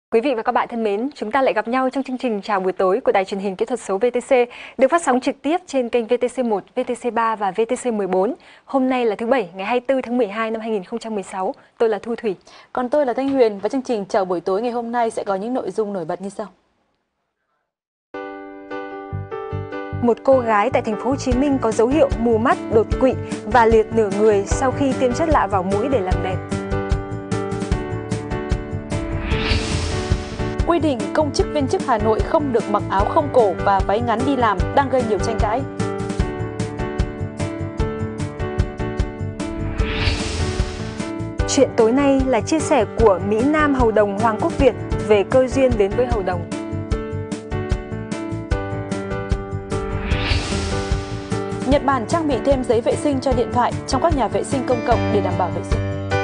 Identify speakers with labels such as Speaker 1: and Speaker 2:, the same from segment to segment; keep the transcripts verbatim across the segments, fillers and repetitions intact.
Speaker 1: Quý vị và các bạn thân mến, chúng ta lại gặp nhau trong chương trình Chào buổi tối của Đài truyền hình kỹ thuật số vê tê xê, được phát sóng trực tiếp trên kênh vê tê xê một, vê tê xê ba và vê tê xê mười bốn. Hôm nay là thứ Bảy, ngày hai mươi tư tháng mười hai năm hai nghìn không trăm mười sáu. Tôi là Thu Thủy.
Speaker 2: Còn tôi là Thanh Huyền, và chương trình Chào buổi tối ngày hôm nay sẽ có những nội dung nổi bật như sau.
Speaker 1: Một cô gái tại thành phố Hồ Chí Minh có dấu hiệu mù mắt, đột quỵ và liệt nửa người sau khi tiêm chất lạ vào mũi để làm đẹp.
Speaker 2: Quy định công chức viên chức Hà Nội không được mặc áo không cổ và váy ngắn đi làm đang gây nhiều tranh cãi.
Speaker 1: Chuyện tối nay là chia sẻ của Mỹ Nam hầu đồng Hoàng Quốc Việt về cơ duyên đến với hầu đồng.
Speaker 2: Nhật Bản trang bị thêm giấy vệ sinh cho điện thoại trong các nhà vệ sinh công cộng để đảm bảo vệ sinh.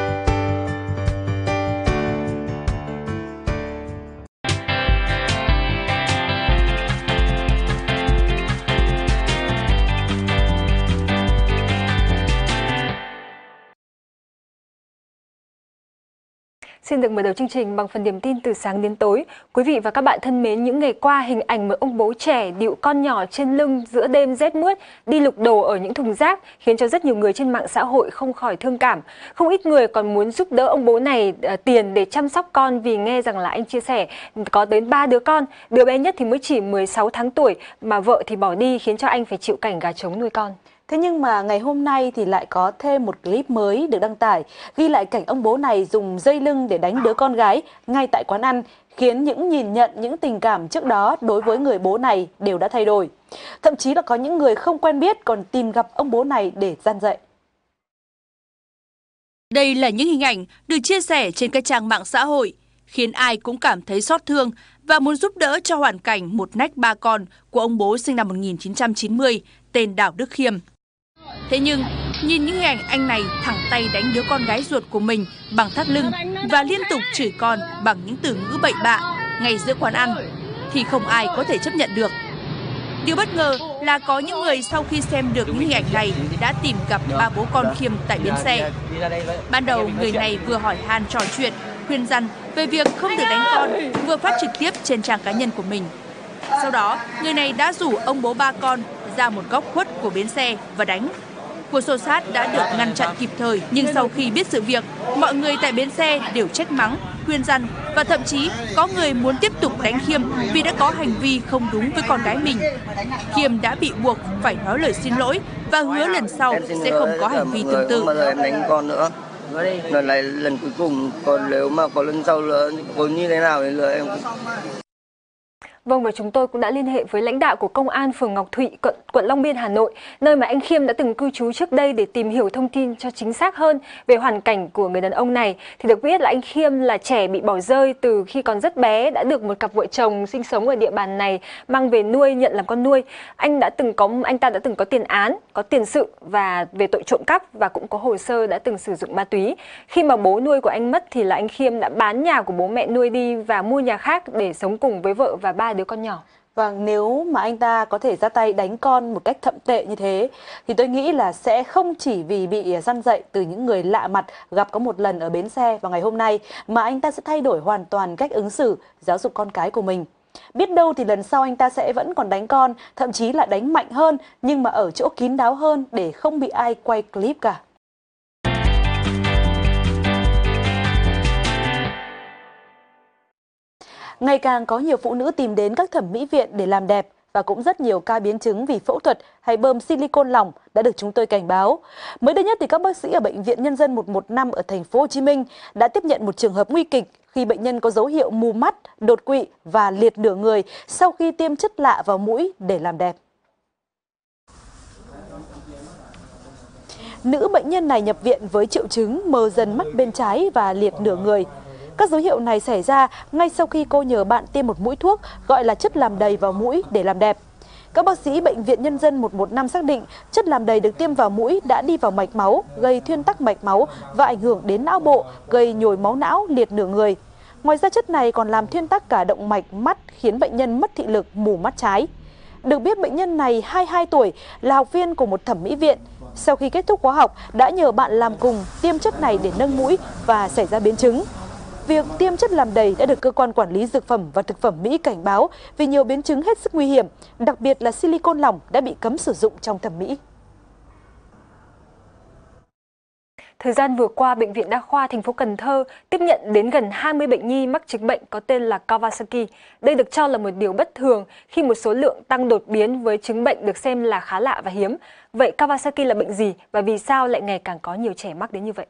Speaker 1: Xin được mở đầu chương trình bằng phần điểm tin từ sáng đến tối. Quý vị và các bạn thân mến, những ngày qua hình ảnh một ông bố trẻ địu con nhỏ trên lưng giữa đêm rét mướt đi lục đồ ở những thùng rác khiến cho rất nhiều người trên mạng xã hội không khỏi thương cảm. Không ít người còn muốn giúp đỡ ông bố này uh, tiền để chăm sóc con, vì nghe rằng là anh chia sẻ có đến ba đứa con, đứa bé nhất thì mới chỉ mười sáu tháng tuổi mà vợ thì bỏ đi, khiến cho anh phải chịu cảnh gà trống nuôi con.
Speaker 2: Thế nhưng mà ngày hôm nay thì lại có thêm một clip mới được đăng tải, ghi lại cảnh ông bố này dùng dây lưng để đánh đứa con gái ngay tại quán ăn, khiến những nhìn nhận những tình cảm trước đó đối với người bố này đều đã thay đổi. Thậm chí là có những người không quen biết còn tìm gặp ông bố này để gian dạy.
Speaker 3: Đây là những hình ảnh được chia sẻ trên các trang mạng xã hội, khiến ai cũng cảm thấy xót thương và muốn giúp đỡ cho hoàn cảnh một nách ba con của ông bố sinh năm một nghìn chín trăm chín mươi, tên Đào Đức Khiêm. Thế nhưng, nhìn những hình ảnh anh này thẳng tay đánh đứa con gái ruột của mình bằng thắt lưng và liên tục chửi con bằng những từ ngữ bậy bạ ngay giữa quán ăn, thì không ai có thể chấp nhận được. Điều bất ngờ là có những người sau khi xem được những hình ảnh này đã tìm gặp ba bố con Khiêm tại bến xe. Ban đầu, người này vừa hỏi han trò chuyện, khuyên răn về việc không được đánh con, vừa phát trực tiếp trên trang cá nhân của mình. Sau đó, người này đã rủ ông bố ba con ra một góc khuất của bến xe và đánh. Cuộc xô xát đã được ngăn chặn kịp thời, nhưng sau khi biết sự việc, mọi người tại bến xe đều trách mắng, khuyên răn và thậm chí có người muốn tiếp tục đánh Khiêm vì đã có hành vi không đúng với con gái mình. Khiêm đã bị buộc phải nói lời xin lỗi và hứa lần sau sẽ không có hành vi tương tự.
Speaker 4: Không bao giờ em đánh con nữa. Lần này lần cuối cùng, còn nếu mà có lần sau nữa có như thế nào thì lừa em.
Speaker 1: Vâng, và chúng tôi cũng đã liên hệ với lãnh đạo của Công an phường Ngọc Thụy, quận, quận Long Biên, Hà Nội, nơi mà anh Khiêm đã từng cư trú trước đây, để tìm hiểu thông tin cho chính xác hơn về hoàn cảnh của người đàn ông này. Thì được biết là anh Khiêm là trẻ bị bỏ rơi từ khi còn rất bé, đã được một cặp vợ chồng sinh sống ở địa bàn này mang về nuôi, nhận làm con nuôi. Anh đã từng có anh ta đã từng có tiền án, có tiền sự và về tội trộm cắp, và cũng có hồ sơ đã từng sử dụng ma túy. Khi mà bố nuôi của anh mất thì là anh Khiêm đã bán nhà của bố mẹ nuôi đi và mua nhà khác để sống cùng với vợ và ba đứa con nhỏ.
Speaker 2: Vâng, nếu mà anh ta có thể ra tay đánh con một cách thậm tệ như thế thì tôi nghĩ là sẽ không chỉ vì bị răn dạy từ những người lạ mặt gặp có một lần ở bến xe vào ngày hôm nay, mà anh ta sẽ thay đổi hoàn toàn cách ứng xử, giáo dục con cái của mình. Biết đâu thì lần sau anh ta sẽ vẫn còn đánh con, thậm chí là đánh mạnh hơn, nhưng mà ở chỗ kín đáo hơn để không bị ai quay clip cả. Ngày càng có nhiều phụ nữ tìm đến các thẩm mỹ viện để làm đẹp, và cũng rất nhiều ca biến chứng vì phẫu thuật hay bơm silicone lỏng đã được chúng tôi cảnh báo. Mới đây nhất thì các bác sĩ ở Bệnh viện Nhân dân một một năm ở thành phố Hồ Chí Minh đã tiếp nhận một trường hợp nguy kịch khi bệnh nhân có dấu hiệu mù mắt, đột quỵ và liệt nửa người sau khi tiêm chất lạ vào mũi để làm đẹp. Nữ bệnh nhân này nhập viện với triệu chứng mờ dần mắt bên trái và liệt nửa người. Các dấu hiệu này xảy ra ngay sau khi cô nhờ bạn tiêm một mũi thuốc gọi là chất làm đầy vào mũi để làm đẹp. Các bác sĩ Bệnh viện Nhân dân một một năm xác định chất làm đầy được tiêm vào mũi đã đi vào mạch máu, gây thuyên tắc mạch máu và ảnh hưởng đến não bộ, gây nhồi máu não, liệt nửa người. Ngoài ra chất này còn làm thuyên tắc cả động mạch mắt, khiến bệnh nhân mất thị lực, mù mắt trái. Được biết bệnh nhân này hai mươi hai tuổi, là học viên của một thẩm mỹ viện. Sau khi kết thúc khóa học đã nhờ bạn làm cùng tiêm chất này để nâng mũi và xảy ra biến chứng. Việc tiêm chất làm đầy đã được cơ quan quản lý dược phẩm và thực phẩm Mỹ cảnh báo vì nhiều biến chứng hết sức nguy hiểm, đặc biệt là silicon lỏng đã bị cấm sử dụng trong thẩm mỹ.
Speaker 1: Thời gian vừa qua, Bệnh viện Đa khoa thành phố Cần Thơ tiếp nhận đến gần hai mươi bệnh nhi mắc chứng bệnh có tên là Kawasaki. Đây được cho là một điều bất thường khi một số lượng tăng đột biến với chứng bệnh được xem là khá lạ và hiếm. Vậy Kawasaki là bệnh gì và vì sao lại ngày càng có nhiều trẻ mắc đến như vậy?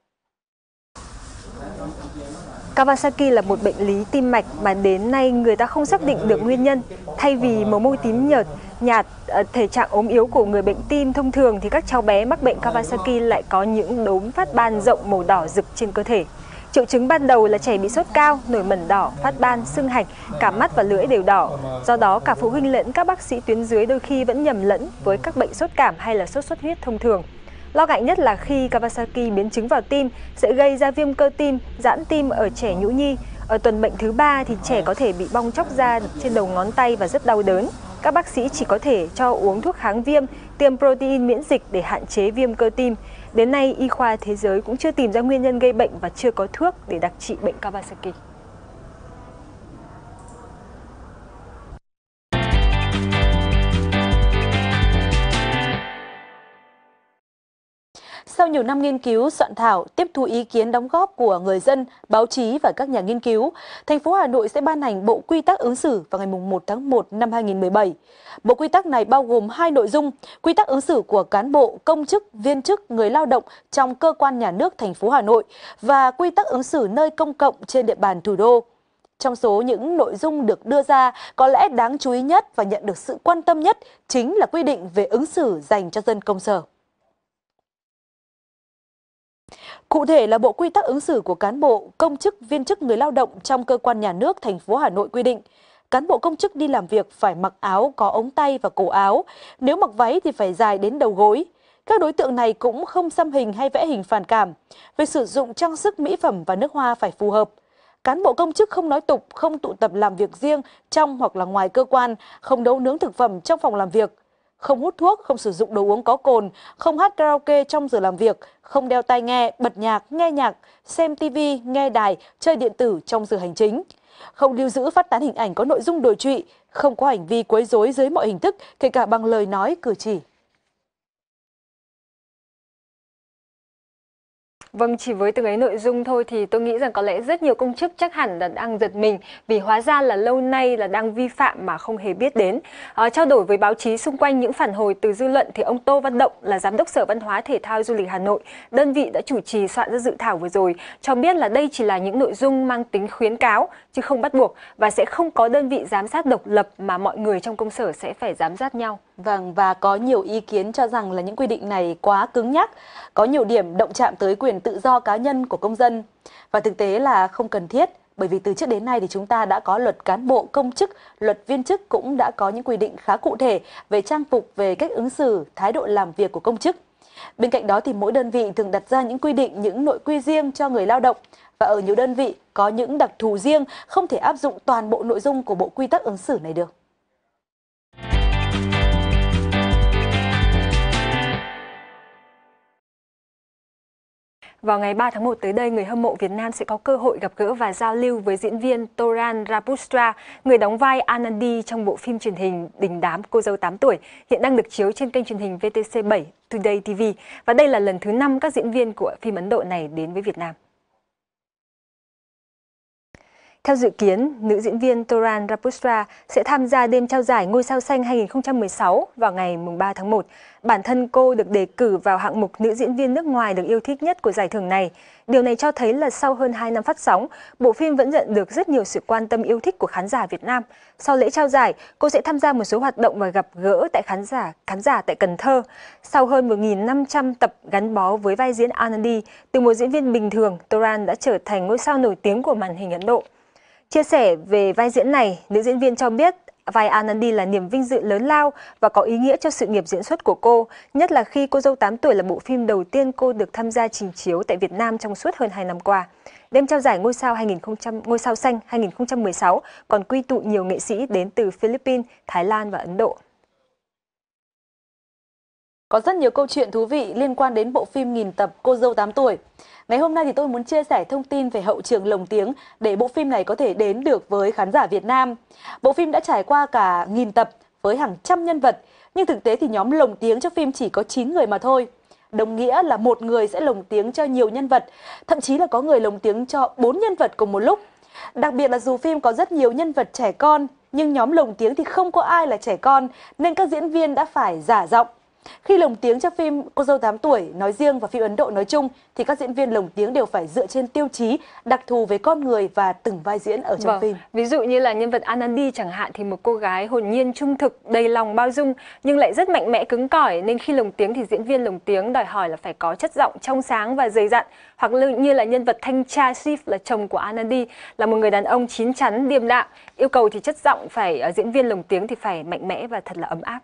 Speaker 1: Kawasaki là một bệnh lý tim mạch mà đến nay người ta không xác định được nguyên nhân. Thay vì màu môi tím nhợt, nhạt, thể trạng ốm yếu của người bệnh tim thông thường thì các cháu bé mắc bệnh Kawasaki lại có những đốm phát ban rộng màu đỏ rực trên cơ thể. Triệu chứng ban đầu là trẻ bị sốt cao, nổi mẩn đỏ, phát ban, sưng hạch, cả mắt và lưỡi đều đỏ. Do đó, cả phụ huynh lẫn các bác sĩ tuyến dưới đôi khi vẫn nhầm lẫn với các bệnh sốt cảm hay là sốt xuất huyết thông thường. Lo ngại nhất là khi Kawasaki biến chứng vào tim sẽ gây ra viêm cơ tim, giãn tim ở trẻ nhũ nhi. Ở tuần bệnh thứ ba thì trẻ có thể bị bong tróc da trên đầu ngón tay và rất đau đớn. Các bác sĩ chỉ có thể cho uống thuốc kháng viêm, tiêm protein miễn dịch để hạn chế viêm cơ tim. Đến nay, y khoa thế giới cũng chưa tìm ra nguyên nhân gây bệnh và chưa có thuốc để đặc trị bệnh Kawasaki.
Speaker 2: Sau nhiều năm nghiên cứu, soạn thảo, tiếp thu ý kiến đóng góp của người dân, báo chí và các nhà nghiên cứu, thành phố Hà Nội sẽ ban hành Bộ Quy tắc ứng xử vào ngày mùng một tháng một năm hai nghìn không trăm mười bảy. Bộ quy tắc này bao gồm hai nội dung: quy tắc ứng xử của cán bộ, công chức, viên chức, người lao động trong cơ quan nhà nước thành phố Hà Nội và quy tắc ứng xử nơi công cộng trên địa bàn thủ đô. Trong số những nội dung được đưa ra, có lẽ đáng chú ý nhất và nhận được sự quan tâm nhất chính là quy định về ứng xử dành cho dân công sở. Cụ thể là Bộ Quy tắc ứng xử của cán bộ, công chức, viên chức, người lao động trong cơ quan nhà nước thành phố Hà Nội quy định, cán bộ công chức đi làm việc phải mặc áo có ống tay và cổ áo, nếu mặc váy thì phải dài đến đầu gối. Các đối tượng này cũng không xăm hình hay vẽ hình phản cảm. Việc sử dụng trang sức, mỹ phẩm và nước hoa phải phù hợp. Cán bộ công chức không nói tục, không tụ tập làm việc riêng trong hoặc là ngoài cơ quan, không nấu nướng thực phẩm trong phòng làm việc, không hút thuốc, không sử dụng đồ uống có cồn, không hát karaoke trong giờ làm việc, không đeo tai nghe, bật nhạc, nghe nhạc, xem tivi, nghe đài, chơi điện tử trong giờ hành chính, không lưu giữ phát tán hình ảnh có nội dung đồi trụy, không có hành vi quấy rối dưới mọi hình thức, kể cả bằng lời nói, cử chỉ.
Speaker 1: Vâng, chỉ với từng ấy nội dung thôi thì tôi nghĩ rằng có lẽ rất nhiều công chức chắc hẳn là đang giật mình vì hóa ra là lâu nay là đang vi phạm mà không hề biết đến. À, trao đổi với báo chí xung quanh những phản hồi từ dư luận thì ông Tô Văn Động là Giám đốc Sở Văn hóa Thể thao Du lịch Hà Nội, đơn vị đã chủ trì soạn ra dự thảo vừa rồi, cho biết là đây chỉ là những nội dung mang tính khuyến cáo chứ không bắt buộc và sẽ không có đơn vị giám sát độc lập mà mọi người trong công sở sẽ phải giám sát nhau.
Speaker 2: Vâng, và có nhiều ý kiến cho rằng là những quy định này quá cứng nhắc, có nhiều điểm động chạm tới quyền tự do cá nhân của công dân. Và thực tế là không cần thiết, bởi vì từ trước đến nay thì chúng ta đã có luật cán bộ công chức, luật viên chức cũng đã có những quy định khá cụ thể về trang phục, về cách ứng xử, thái độ làm việc của công chức. Bên cạnh đó thì mỗi đơn vị thường đặt ra những quy định, những nội quy riêng cho người lao động. Và ở nhiều đơn vị có những đặc thù riêng, không thể áp dụng toàn bộ nội dung của bộ quy tắc ứng xử này được.
Speaker 1: Vào ngày ba tháng một tới đây, người hâm mộ Việt Nam sẽ có cơ hội gặp gỡ và giao lưu với diễn viên Toran Raputra, người đóng vai Anandi trong bộ phim truyền hình Đình đám cô dâu tám tuổi, hiện đang được chiếu trên kênh truyền hình vê tê xê bảy Today ti vi. Và đây là lần thứ năm các diễn viên của phim Ấn Độ này đến với Việt Nam. Theo dự kiến, nữ diễn viên Toran Raputra sẽ tham gia đêm trao giải Ngôi sao xanh hai nghìn không trăm mười sáu vào ngày ba tháng một. Bản thân cô được đề cử vào hạng mục nữ diễn viên nước ngoài được yêu thích nhất của giải thưởng này. Điều này cho thấy là sau hơn hai năm phát sóng, bộ phim vẫn nhận được rất nhiều sự quan tâm yêu thích của khán giả Việt Nam. Sau lễ trao giải, cô sẽ tham gia một số hoạt động và gặp gỡ tại khán giả khán giả tại Cần Thơ. Sau hơn một nghìn năm trăm tập gắn bó với vai diễn Anandi, từ một diễn viên bình thường, Toran đã trở thành ngôi sao nổi tiếng của màn hình Ấn Độ. Chia sẻ về vai diễn này, nữ diễn viên cho biết vai Anandi là niềm vinh dự lớn lao và có ý nghĩa cho sự nghiệp diễn xuất của cô, nhất là khi Cô dâu tám tuổi là bộ phim đầu tiên cô được tham gia trình chiếu tại Việt Nam trong suốt hơn hai năm qua. Đêm trao giải Ngôi sao hai nghìn không trăm Ngôi sao xanh hai nghìn không trăm mười sáu còn quy tụ nhiều nghệ sĩ đến từ Philippines, Thái Lan và Ấn Độ.
Speaker 2: Có rất nhiều câu chuyện thú vị liên quan đến bộ phim nghìn tập Cô dâu tám tuổi. Ngày hôm nay thì tôi muốn chia sẻ thông tin về hậu trường lồng tiếng để bộ phim này có thể đến được với khán giả Việt Nam. Bộ phim đã trải qua cả nghìn tập với hàng trăm nhân vật, nhưng thực tế thì nhóm lồng tiếng cho phim chỉ có chín người mà thôi. Đồng nghĩa là một người sẽ lồng tiếng cho nhiều nhân vật, thậm chí là có người lồng tiếng cho bốn nhân vật cùng một lúc. Đặc biệt là dù phim có rất nhiều nhân vật trẻ con, nhưng nhóm lồng tiếng thì không có ai là trẻ con, nên các diễn viên đã phải giả giọng. Khi lồng tiếng cho phim Cô dâu tám tuổi nói riêng và phim Ấn Độ nói chung thì các diễn viên lồng tiếng đều phải dựa trên tiêu chí đặc thù về con người và từng vai diễn ở trong
Speaker 1: vâng.
Speaker 2: phim.
Speaker 1: Ví dụ như là nhân vật Anandi chẳng hạn thì một cô gái hồn nhiên trung thực, đầy lòng bao dung nhưng lại rất mạnh mẽ cứng cỏi, nên khi lồng tiếng thì diễn viên lồng tiếng đòi hỏi là phải có chất giọng trong sáng và dày dặn. Hoặc như là nhân vật thanh tra Shiv là chồng của Anandi, là một người đàn ông chín chắn, điềm đạm, yêu cầu thì chất giọng phải uh, diễn viên lồng tiếng thì phải mạnh mẽ và thật là ấm áp.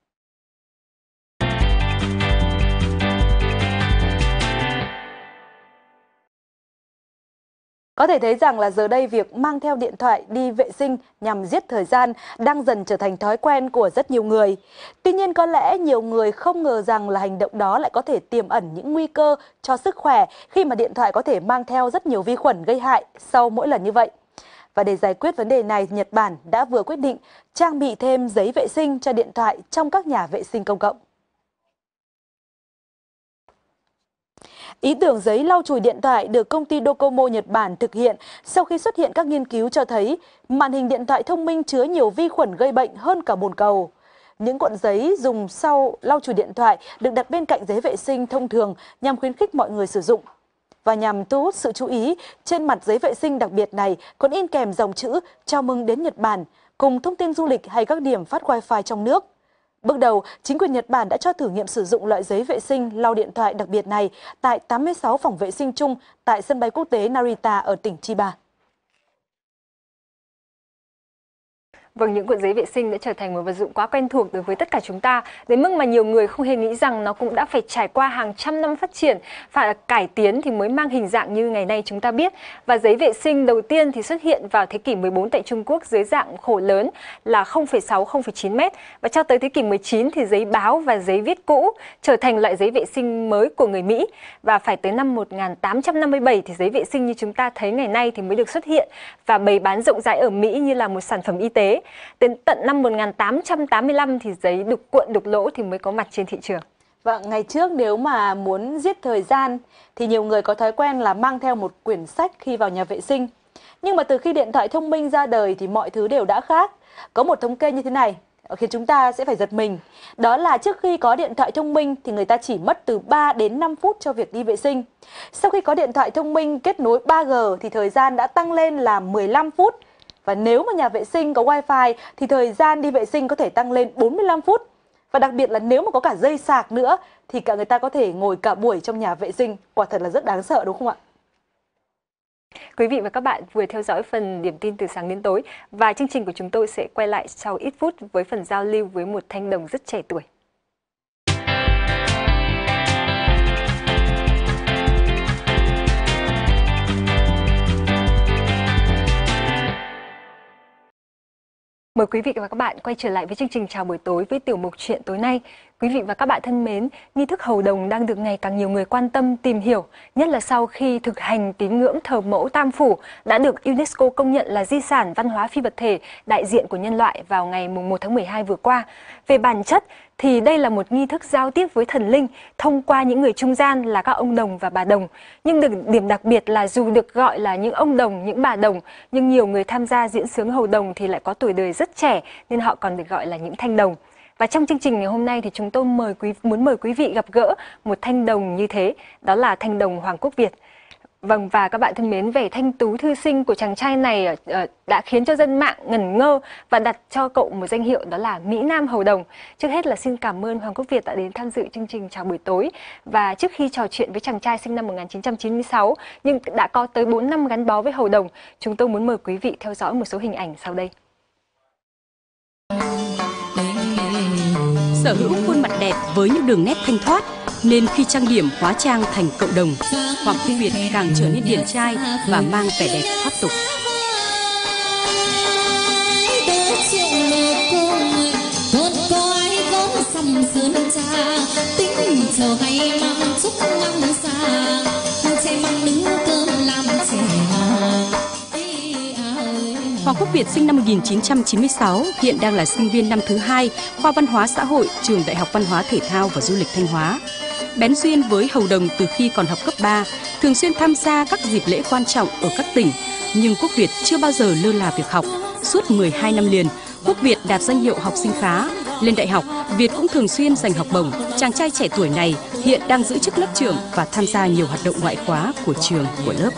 Speaker 2: Có thể thấy rằng là giờ đây việc mang theo điện thoại đi vệ sinh nhằm giết thời gian đang dần trở thành thói quen của rất nhiều người. Tuy nhiên có lẽ nhiều người không ngờ rằng là hành động đó lại có thể tiềm ẩn những nguy cơ cho sức khỏe khi mà điện thoại có thể mang theo rất nhiều vi khuẩn gây hại sau mỗi lần như vậy. Và để giải quyết vấn đề này, Nhật Bản đã vừa quyết định trang bị thêm giấy vệ sinh cho điện thoại trong các nhà vệ sinh công cộng. Ý tưởng giấy lau chùi điện thoại được công ty Docomo Nhật Bản thực hiện sau khi xuất hiện các nghiên cứu cho thấy màn hình điện thoại thông minh chứa nhiều vi khuẩn gây bệnh hơn cả bồn cầu. Những cuộn giấy dùng sau lau chùi điện thoại được đặt bên cạnh giấy vệ sinh thông thường nhằm khuyến khích mọi người sử dụng. Và nhằm thu hút sự chú ý, trên mặt giấy vệ sinh đặc biệt này còn in kèm dòng chữ chào mừng đến Nhật Bản cùng thông tin du lịch hay các điểm phát wifi trong nước. Bước đầu, chính quyền Nhật Bản đã cho thử nghiệm sử dụng loại giấy vệ sinh lau điện thoại đặc biệt này tại tám mươi sáu phòng vệ sinh chung tại sân bay quốc tế Narita ở tỉnh Chiba.
Speaker 1: Vâng, những cuộn giấy vệ sinh đã trở thành một vật dụng quá quen thuộc đối với tất cả chúng ta, đến mức mà nhiều người không hề nghĩ rằng nó cũng đã phải trải qua hàng trăm năm phát triển, phải cải tiến thì mới mang hình dạng như ngày nay chúng ta biết. Và giấy vệ sinh đầu tiên thì xuất hiện vào thế kỷ mười bốn tại Trung Quốc dưới dạng khổ lớn là không phẩy sáu đến không phẩy chín mét. Và cho tới thế kỷ mười chín thì giấy báo và giấy viết cũ trở thành loại giấy vệ sinh mới của người Mỹ. Và phải tới năm một nghìn tám trăm năm mươi bảy thì giấy vệ sinh như chúng ta thấy ngày nay thì mới được xuất hiện và bày bán rộng rãi ở Mỹ như là một sản phẩm y tế. Đến tận năm một nghìn tám trăm tám mươi lăm thì giấy đục cuộn đục lỗ thì mới có mặt trên thị trường.
Speaker 2: Vâng, ngày trước nếu mà muốn giết thời gian thì nhiều người có thói quen là mang theo một quyển sách khi vào nhà vệ sinh. Nhưng mà từ khi điện thoại thông minh ra đời thì mọi thứ đều đã khác. Có một thống kê như thế này khiến chúng ta sẽ phải giật mình. Đó là trước khi có điện thoại thông minh thì người ta chỉ mất từ ba đến năm phút cho việc đi vệ sinh. Sau khi có điện thoại thông minh kết nối ba G thì thời gian đã tăng lên là mười lăm phút. Và nếu mà nhà vệ sinh có wifi thì thời gian đi vệ sinh có thể tăng lên bốn mươi lăm phút. Và đặc biệt là nếu mà có cả dây sạc nữa thì cả người ta có thể ngồi cả buổi trong nhà vệ sinh. Quả thật là rất đáng sợ đúng không ạ?
Speaker 1: Quý vị và các bạn vừa theo dõi phần điểm tin từ sáng đến tối. Và chương trình của chúng tôi sẽ quay lại sau ít phút với phần giao lưu với một thanh đồng rất trẻ tuổi. Mời quý vị và các bạn quay trở lại với chương trình Chào buổi tối với tiểu mục Chuyện tối nay. Quý vị và các bạn thân mến, nghi thức hầu đồng đang được ngày càng nhiều người quan tâm tìm hiểu, nhất là sau khi thực hành tín ngưỡng thờ mẫu Tam Phủ đã được UNESCO công nhận là di sản văn hóa phi vật thể đại diện của nhân loại vào ngày mùng một tháng mười hai vừa qua. Về bản chất thì đây là một nghi thức giao tiếp với thần linh thông qua những người trung gian là các ông đồng và bà đồng. Nhưng được, điểm đặc biệt là dù được gọi là những ông đồng, những bà đồng, nhưng nhiều người tham gia diễn xướng hầu đồng thì lại có tuổi đời rất trẻ nên họ còn được gọi là những thanh đồng. Và trong chương trình ngày hôm nay thì chúng tôi mời quý, muốn mời quý vị gặp gỡ một thanh đồng như thế, đó là thanh đồng Hoàng Quốc Việt. Vâng, và các bạn thân mến, vẻ thanh tú thư sinh của chàng trai này uh, đã khiến cho dân mạng ngẩn ngơ và đặt cho cậu một danh hiệu đó là Mỹ Nam Hầu Đồng. Trước hết là xin cảm ơn Hoàng Quốc Việt đã đến tham dự chương trình Chào buổi tối. Và trước khi trò chuyện với chàng trai sinh năm một nghìn chín trăm chín mươi sáu nhưng đã có tới bốn năm gắn bó với hầu đồng, chúng tôi muốn mời quý vị theo dõi một số hình ảnh sau đây.
Speaker 5: Sở hữu khuôn mặt đẹp với những đường nét thanh thoát nên khi trang điểm hóa trang thành cộng đồng, Hoàng Quốc Việt càng trở nên điển trai và mang vẻ đẹp thoát tục.
Speaker 6: Hãy subscribe cho kênh Ghiền Mì Gõ để không bỏ lỡ những video hấp dẫn. gia tính giờ hay mong chúc năm sang trẻ mong đứng cơm làm trẻ.
Speaker 5: Hoàng Quốc Việt sinh năm một nghìn chín trăm chín mươi sáu, hiện đang là sinh viên năm thứ hai, khoa Văn hóa xã hội, trường Đại học Văn hóa Thể thao và Du lịch Thanh Hóa. Bén duyên với hầu đồng từ khi còn học cấp ba, thường xuyên tham gia các dịp lễ quan trọng ở các tỉnh, nhưng Quốc Việt chưa bao giờ lơ là việc học. Suốt mười hai năm liền, Quốc Việt đạt danh hiệu học sinh khá. Lên đại học, Việt cũng thường xuyên giành học bổng. Chàng trai trẻ tuổi này hiện đang giữ chức lớp trưởng và tham gia nhiều hoạt động ngoại khóa của trường, của lớp.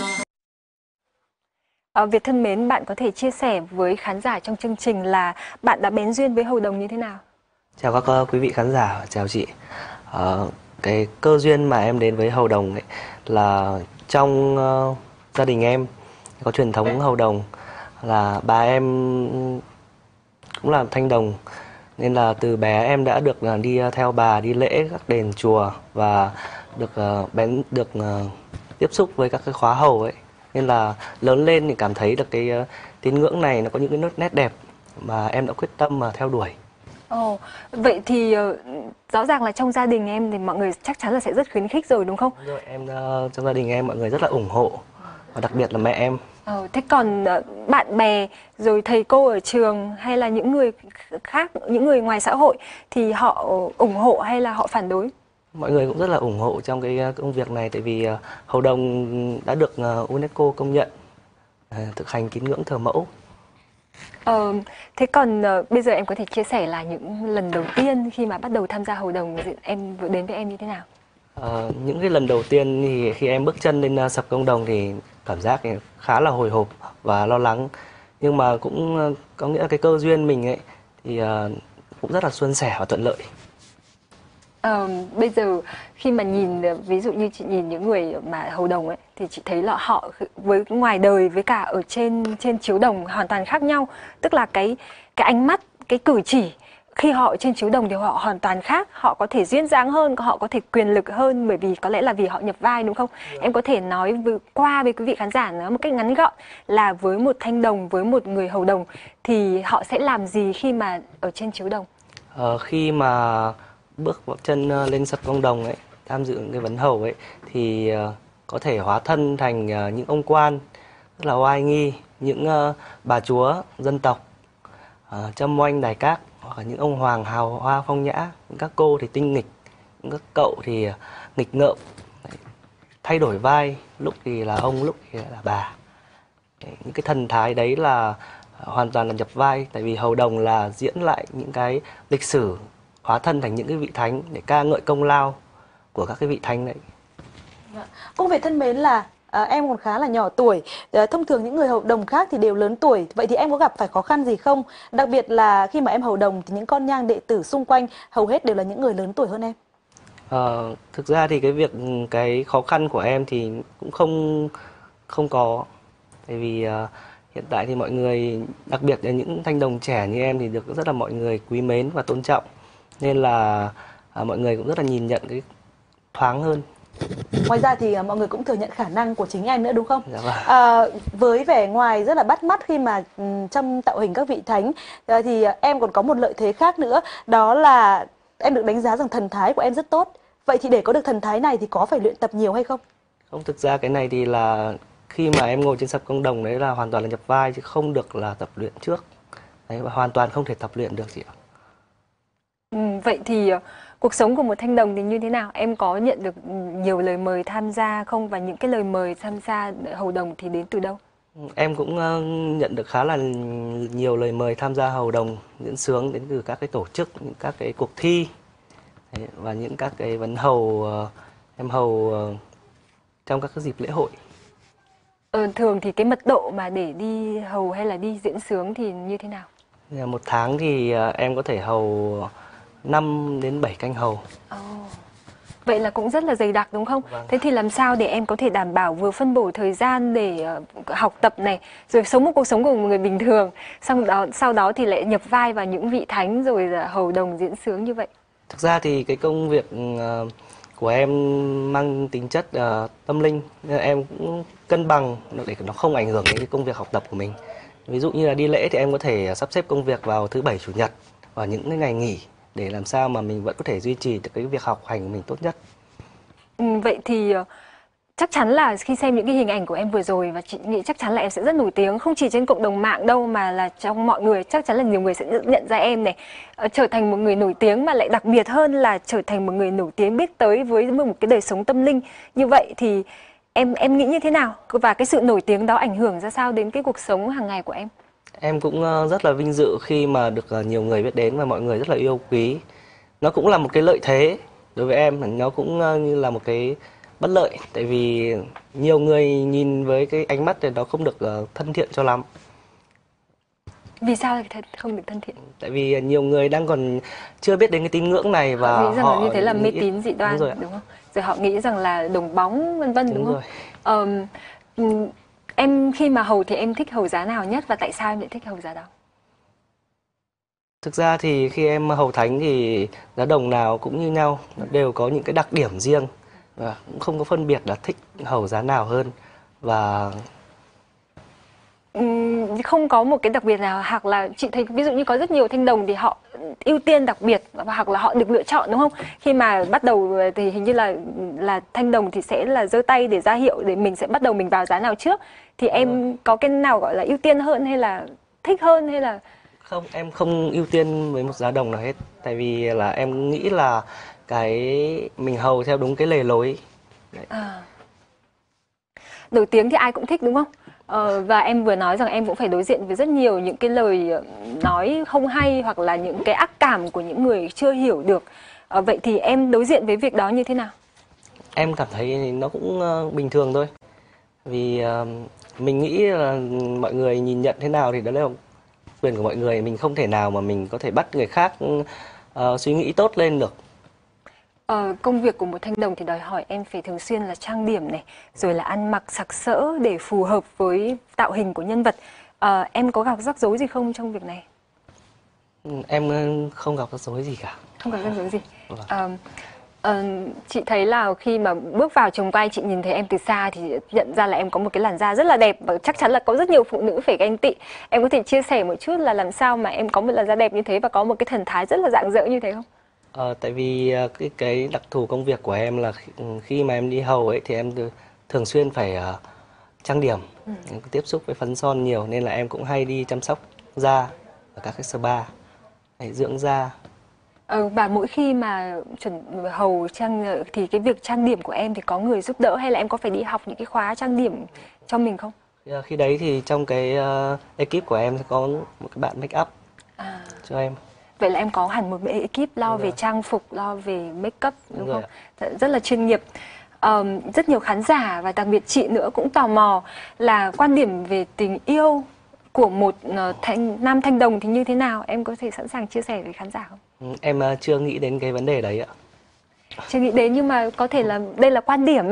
Speaker 1: À, Việt thân mến, bạn có thể chia sẻ với khán giả trong chương trình là bạn đã bén duyên với hầu đồng như thế nào?
Speaker 7: Chào các uh, quý vị khán giả, chào chị. Uh, cái cơ duyên mà em đến với hầu đồng ấy là trong uh, gia đình em có truyền thống hầu đồng, là bà em cũng làm thanh đồng, nên là từ bé em đã được uh, đi theo bà đi lễ các đền chùa và được uh, bén được uh, tiếp xúc với các cái khóa hầu ấy, nên là lớn lên thì cảm thấy được cái uh, tín ngưỡng này nó có những cái nốt nét đẹp mà em đã quyết tâm mà theo đuổi.
Speaker 1: Ồ, vậy thì uh, rõ ràng là trong gia đình em thì mọi người chắc chắn là sẽ rất khuyến khích rồi đúng không?
Speaker 7: Đúng rồi, em uh, trong gia đình em mọi người rất là ủng hộ, và đặc biệt là mẹ em.
Speaker 1: Ờ, thế còn uh, bạn bè rồi thầy cô ở trường hay là những người khác, những người ngoài xã hội thì họ ủng hộ hay là họ phản đối?
Speaker 7: Mọi người cũng rất là ủng hộ trong cái công việc này, tại vì uh, hầu đồng đã được uh, UNESCO công nhận uh, thực hành tín ngưỡng thờ mẫu.
Speaker 1: Ờ, thế còn uh, bây giờ em có thể chia sẻ là những lần đầu tiên khi mà bắt đầu tham gia hầu đồng em đến với em như thế nào?
Speaker 7: Uh, những cái lần đầu tiên thì khi em bước chân lên uh, sập công đồng thì cảm giác thì khá là hồi hộp và lo lắng, nhưng mà cũng uh, có nghĩa là cái cơ duyên mình ấy thì uh, cũng rất là suôn sẻ và thuận lợi.
Speaker 1: Ờ, bây giờ khi mà nhìn, ví dụ như chị nhìn những người mà hầu đồng ấy thì chị thấy là họ với ngoài đời với cả ở trên trên chiếu đồng hoàn toàn khác nhau, tức là cái cái ánh mắt, cái cử chỉ khi họ ở trên chiếu đồng thì họ hoàn toàn khác, họ có thể duyên dáng hơn, họ có thể quyền lực hơn, bởi vì có lẽ là vì họ nhập vai đúng không? Yeah. Em có thể nói với, qua với quý vị khán giả nữa một cách ngắn gọn là với một thanh đồng, với một người hầu đồng thì họ sẽ làm gì khi mà ở trên chiếu đồng?
Speaker 7: Ờ, khi mà bước vào chân lên sập công đồng ấy, tham dự cái vấn hầu ấy thì uh, có thể hóa thân thành uh, những ông quan rất là oai nghi, những uh, bà chúa dân tộc uh, châm oanh đài các, hoặc là những ông hoàng hào hoa phong nhã, những các cô thì tinh nghịch, những các cậu thì uh, nghịch ngợm. Đấy, thay đổi vai, lúc thì là ông, lúc thì là bà. Đấy, những cái thần thái đấy là uh, hoàn toàn là nhập vai, tại vì hầu đồng là diễn lại những cái lịch sử, hóa thân thành những cái vị thánh để ca ngợi công lao của các cái vị thánh đấy.
Speaker 2: Cô Việt thân mến, là à, em còn khá là nhỏ tuổi, à, thông thường những người hầu đồng khác thì đều lớn tuổi, vậy thì em có gặp phải khó khăn gì không? Đặc biệt là khi mà em hầu đồng thì những con nhang đệ tử xung quanh hầu hết đều là những người lớn tuổi hơn em.
Speaker 7: À, thực ra thì cái việc cái khó khăn của em thì cũng không không có, tại vì uh, hiện tại thì mọi người, đặc biệt là những thanh đồng trẻ như em thì được rất là mọi người quý mến và tôn trọng, nên là à, mọi người cũng rất là nhìn nhận cái thoáng hơn.
Speaker 2: Ngoài ra thì à, mọi người cũng thừa nhận khả năng của chính em nữa đúng không?
Speaker 7: Dạ vâng.
Speaker 2: À, với vẻ ngoài rất là bắt mắt khi mà um, trong tạo hình các vị thánh à, thì à, em còn có một lợi thế khác nữa, đó là em được đánh giá rằng thần thái của em rất tốt. Vậy thì để có được thần thái này thì có phải luyện tập nhiều hay không?
Speaker 7: Không, thực ra cái này thì là khi mà em ngồi trên sập công đồng đấy là hoàn toàn là nhập vai, chứ không được là tập luyện trước. Đấy, và hoàn toàn không thể tập luyện được chị ạ.
Speaker 1: Ừ, vậy thì uh, cuộc sống của một thanh đồng thì như thế nào? Em có nhận được nhiều lời mời tham gia không? Và những cái lời mời tham gia hầu đồng thì đến từ đâu?
Speaker 7: Em cũng uh, nhận được khá là nhiều lời mời tham gia hầu đồng diễn xướng đến từ các cái tổ chức, những các cái cuộc thi. Đấy, và những các cái vấn hầu uh, em hầu uh, trong các cái dịp lễ hội.
Speaker 1: Ờ, thường thì cái mật độ mà để đi hầu hay là đi diễn xướng thì như thế nào?
Speaker 7: Một tháng thì uh, em có thể hầu năm đến bảy canh hầu.
Speaker 1: Oh. Vậy là cũng rất là dày đặc đúng không? Vâng. Thế thì làm sao để em có thể đảm bảo vừa phân bổ thời gian để uh, học tập này, rồi sống một cuộc sống của một người bình thường, sau đó sau đó thì lại nhập vai vào những vị thánh rồi uh, hầu đồng diễn xướng như vậy?
Speaker 7: Thực ra thì cái công việc uh, của em mang tính chất uh, tâm linh, nên em cũng cân bằng để nó không ảnh hưởng đến cái công việc học tập của mình. Ví dụ như là đi lễ thì em có thể sắp xếp công việc vào thứ bảy chủ nhật, vào những cái ngày nghỉ để làm sao mà mình vẫn có thể duy trì được cái việc học hành của mình tốt nhất.
Speaker 1: Ừ, vậy thì chắc chắn là khi xem những cái hình ảnh của em vừa rồi, và chị nghĩ chắc chắn là em sẽ rất nổi tiếng, không chỉ trên cộng đồng mạng đâu mà là trong mọi người. Chắc chắn là nhiều người sẽ nhận ra em này, trở thành một người nổi tiếng, mà lại đặc biệt hơn là trở thành một người nổi tiếng biết tới với một cái đời sống tâm linh như vậy. Thì em em nghĩ như thế nào, và cái sự nổi tiếng đó ảnh hưởng ra sao đến cái cuộc sống hàng ngày của em?
Speaker 7: Em cũng rất là vinh dự khi mà được nhiều người biết đến và mọi người rất là yêu quý. Nó cũng là một cái lợi thế đối với em, nó cũng như là một cái bất lợi, tại vì nhiều người nhìn với cái ánh mắt này nó không được thân thiện cho lắm.
Speaker 1: Vì sao không được thân thiện?
Speaker 7: Tại vì nhiều người đang còn chưa biết đến cái tín ngưỡng này và
Speaker 1: họ nghĩ rằng
Speaker 7: họ
Speaker 1: là như thế là mê
Speaker 7: nghĩ...
Speaker 1: tín dị đoan, đúng, đúng không? Rồi họ nghĩ rằng là đồng bóng vân vân, đúng, đúng không? Rồi. Um, em khi mà hầu thì em thích hầu giá nào nhất, và tại sao em lại thích hầu giá đó?
Speaker 7: Thực ra thì khi em hầu thánh thì giá đồng nào cũng như nhau, nó đều có những cái đặc điểm riêng và cũng không có phân biệt là thích hầu giá nào hơn. Và
Speaker 1: uhm, không có một cái đặc biệt nào, hoặc là chị thấy ví dụ như có rất nhiều thanh đồng thì họ ưu tiên đặc biệt, hoặc là họ được lựa chọn, đúng không? Khi mà bắt đầu thì hình như là là thanh đồng thì sẽ là giơ tay để ra hiệu để mình sẽ bắt đầu mình vào giá nào trước. Thì em ừ. có cái nào gọi là ưu tiên hơn, hay là thích hơn, hay là...
Speaker 7: Không, em không ưu tiên với một giá đồng nào hết. Tại vì là em nghĩ là cái mình hầu theo đúng cái lề lối.
Speaker 1: À. Nổi tiếng thì ai cũng thích, đúng không? Ờ, và em vừa nói rằng em cũng phải đối diện với rất nhiều những cái lời nói không hay, hoặc là những cái ác cảm của những người chưa hiểu được. Ờ, vậy thì em đối diện với việc đó như thế nào?
Speaker 7: Em cảm thấy nó cũng bình thường thôi. Vì uh, mình nghĩ là mọi người nhìn nhận thế nào thì đó là quyền của mọi người. Mình không thể nào mà mình có thể bắt người khác uh, suy nghĩ tốt lên được.
Speaker 1: Ờ, công việc của một thanh đồng thì đòi hỏi em phải thường xuyên là trang điểm này, rồi là ăn mặc sặc sỡ để phù hợp với tạo hình của nhân vật. Ờ, em có gặp rắc rối gì không trong việc này?
Speaker 7: Em không gặp rắc rối gì cả.
Speaker 1: Không gặp rắc rối gì. Ờ, ờ, chị thấy là khi mà bước vào trường quay, chị nhìn thấy em từ xa thì nhận ra là em có một cái làn da rất là đẹp, và chắc chắn là có rất nhiều phụ nữ phải ganh tị. Em có thể chia sẻ một chút là làm sao mà em có một làn da đẹp như thế và có một cái thần thái rất là rạng rỡ như thế không?
Speaker 7: Ờ, tại vì cái, cái đặc thù công việc của em là khi, khi mà em đi hầu ấy thì em thường xuyên phải uh, trang điểm, ừ. tiếp xúc với phấn son nhiều, nên là em cũng hay đi chăm sóc da ở các cái spa, để dưỡng da.
Speaker 1: Ờ, và mỗi khi mà chuẩn hầu trang thì cái việc trang điểm của em thì có người giúp đỡ, hay là em có phải đi học những cái khóa trang điểm cho mình không?
Speaker 7: Khi đấy thì trong cái uh, ekip của em sẽ có một cái bạn make up à. cho em.
Speaker 1: Vậy là em có hẳn một ekip lo về trang phục, lo về make up, đúng, đúng không? Rất là chuyên nghiệp. Um, rất nhiều khán giả và đặc biệt chị nữa cũng tò mò là quan điểm về tình yêu của một uh, thanh, nam thanh đồng thì như thế nào? Em có thể sẵn sàng chia sẻ với khán giả không?
Speaker 7: Em uh, chưa nghĩ đến cái vấn đề đấy ạ.
Speaker 1: Chưa nghĩ đến, nhưng mà có thể là đây là quan điểm.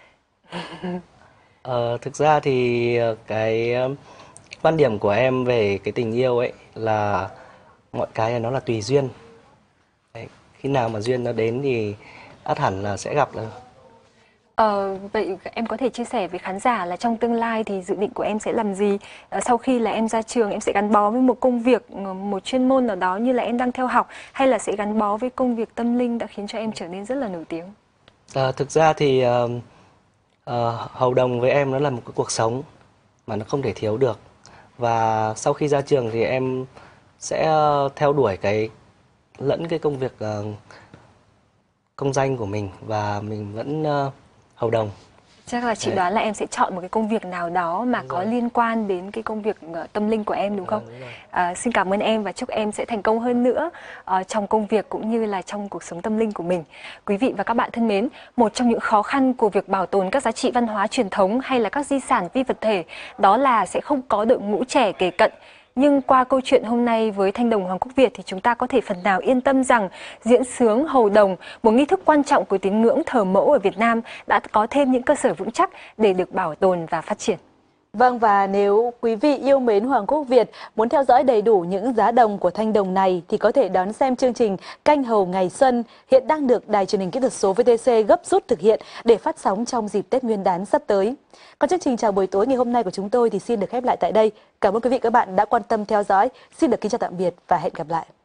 Speaker 7: uh, thực ra thì cái uh, quan điểm của em về cái tình yêu ấy là mọi cái nó là tùy duyên. Đấy, khi nào mà duyên nó đến thì ắt hẳn là sẽ gặp rồi.
Speaker 1: Ờ, vậy em có thể chia sẻ với khán giả là trong tương lai thì dự định của em sẽ làm gì? Ờ, sau khi là em ra trường, em sẽ gắn bó với một công việc, một chuyên môn nào đó như là em đang theo học, hay là sẽ gắn bó với công việc tâm linh đã khiến cho em trở nên rất là nổi tiếng?
Speaker 7: À, thực ra thì uh, uh, hầu đồng với em nó là một cái cuộc sống mà nó không thể thiếu được. Và sau khi ra trường thì em sẽ theo đuổi cái lẫn cái công việc uh, công danh của mình, và mình vẫn uh, hầu đồng.
Speaker 1: Chắc là chị Đấy. đoán là em sẽ chọn một cái công việc nào đó mà đúng có rồi. liên quan đến cái công việc uh, tâm linh của em, đúng không? Đúng uh, xin cảm ơn em và chúc em sẽ thành công hơn nữa uh, trong công việc cũng như là trong cuộc sống tâm linh của mình. Quý vị và các bạn thân mến, một trong những khó khăn của việc bảo tồn các giá trị văn hóa truyền thống hay là các di sản phi vật thể đó là sẽ không có đội ngũ trẻ kề cận. Nhưng qua câu chuyện hôm nay với thanh đồng Hoàng Quốc Việt thì chúng ta có thể phần nào yên tâm rằng diễn xướng hầu đồng, một nghi thức quan trọng của tín ngưỡng thờ mẫu ở Việt Nam, đã có thêm những cơ sở vững chắc để được bảo tồn và phát triển.
Speaker 2: Vâng, và nếu quý vị yêu mến Hoàng Quốc Việt, muốn theo dõi đầy đủ những giá đồng của thanh đồng này thì có thể đón xem chương trình Canh Hầu Ngày Xuân hiện đang được Đài Truyền hình Kỹ thuật số vê tê xê gấp rút thực hiện để phát sóng trong dịp Tết Nguyên đán sắp tới. Còn chương trình chào buổi tối ngày hôm nay của chúng tôi thì xin được khép lại tại đây. Cảm ơn quý vị và các bạn đã quan tâm theo dõi. Xin được kính chào tạm biệt và hẹn gặp lại.